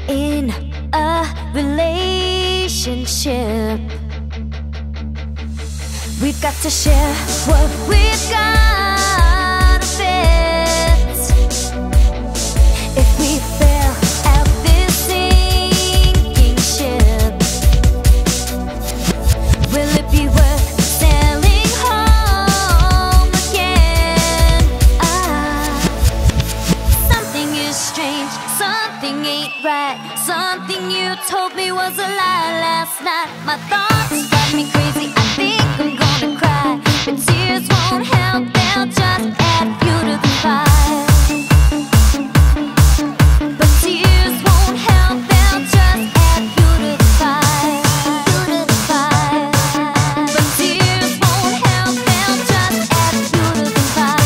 in a relationship. We've got to share what we've got a bit. If we fail at this sinking ship, will it be worth sailing home again? Something is strange, something ain't right. Something you told me was a lie last night. My thoughts drive me crazy, I think I'm gonna cry, but tears won't help, they'll just add fuel to the fire. But tears won't help, they'll just add fuel to the fire. But tears won't help, they'll just add fuel to the fire.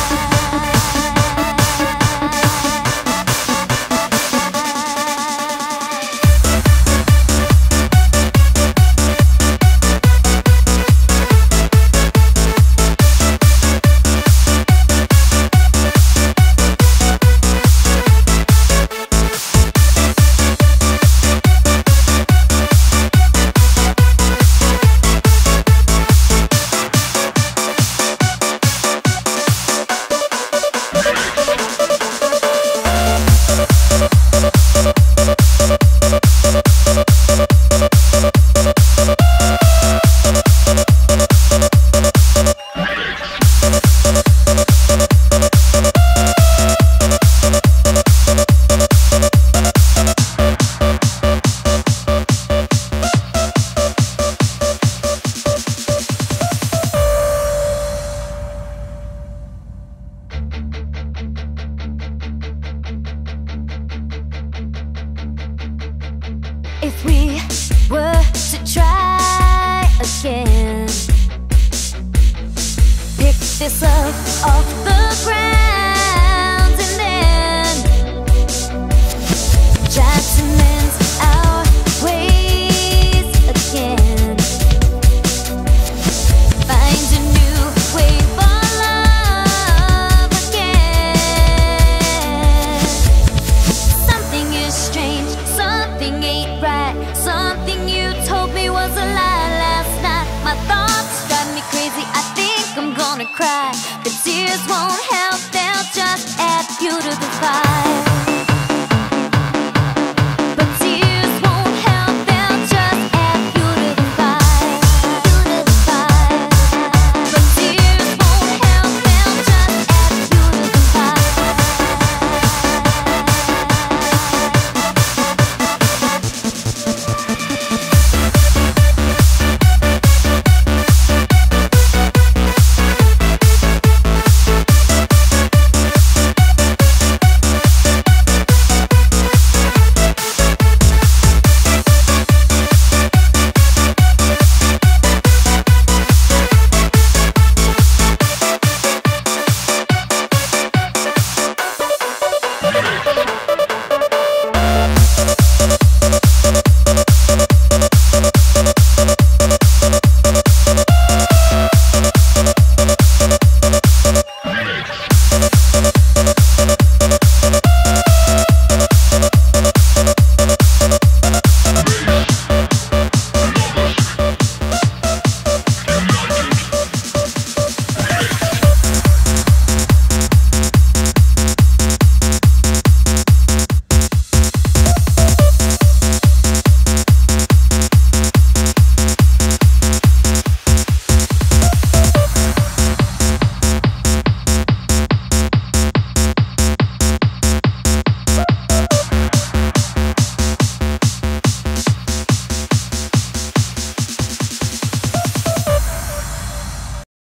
If we were to try again, pick this up off the ground and then try to mend our ways again. Find a new way for love again. Something is strange, something ain't right. Something you told me was a lie last night. My thoughts drive me crazy, I think I'm gonna cry, but tears won't help, they'll just add fuel to the fire.